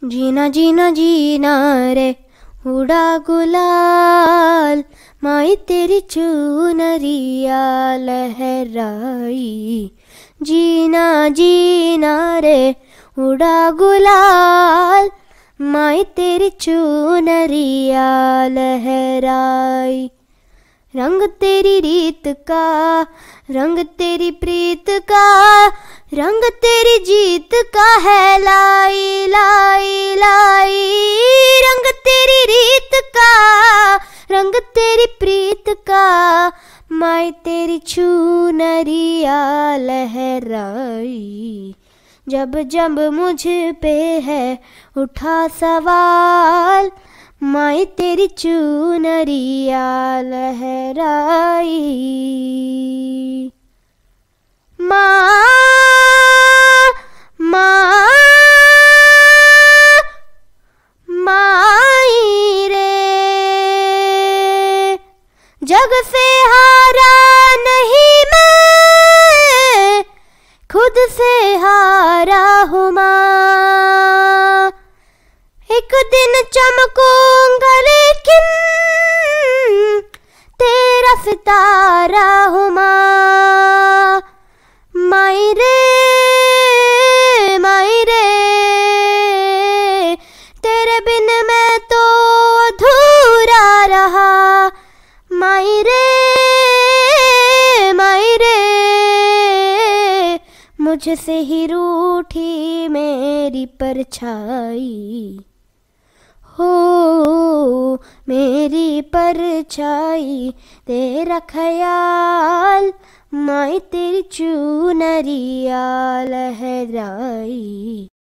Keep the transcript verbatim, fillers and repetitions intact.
जीना जीना जीना रे उड़ा गुलाल, माई तेरी चुनरिया लहराई। जीना जीना रे उड़ा गुलाल, माई तेरी चुनरिया लहराई। रंग तेरी रीत का, रंग तेरी प्रीत का, रंग तेरी जीत का है लाई लाई लाई। रंग तेरी रीत का, रंग तेरी प्रीत का, माई तेरी चुनरिया लहराई। जब जब मुझ पे है उठा सवाल, माई तेरी चुनरिया लहराई। माँ माँ माई रे, जग से हारा नहीं मैं, खुद से हारा हूँ माँ। एक दिन चमकूंगा लेकिन तेरा सितारा हूँ माँ। माई रे माई रे, तेरे बिन मैं तो अधूरा रहा। माई रे माई रे, मुझसे ही रूठी मेरी परछाई। हो मेरी परछाई तेरा ख्याल, माई तेरी चुनरिया लहराई।